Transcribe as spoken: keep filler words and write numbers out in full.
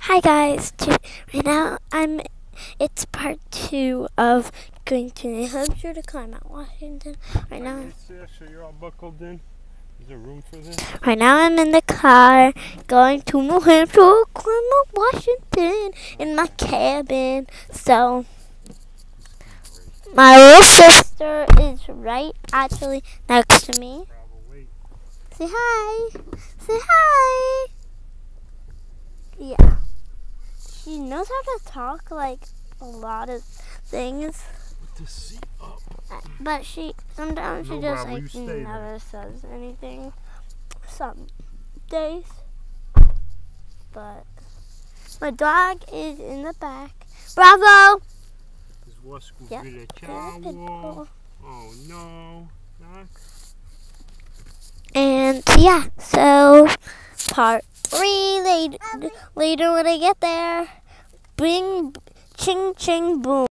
Hi guys, to, right now I'm, it's part two of going to New Hampshire to climb Mount Washington. Right now, So you're all buckled in? Is there room for this? right now I'm in the car going to New Hampshire to climb Mount Washington in my cabin. So, my little sister is right actually next to me. Say hi. Say hi. Yeah. She knows how to talk like a lot of things. To see up. But she sometimes No she just problem, like you stay never there. says anything. Some days. But my dog is in the back. Bravo! Yep. Oh no. And yeah, so part three later, later when I get there. Bing, ching, ching, boom.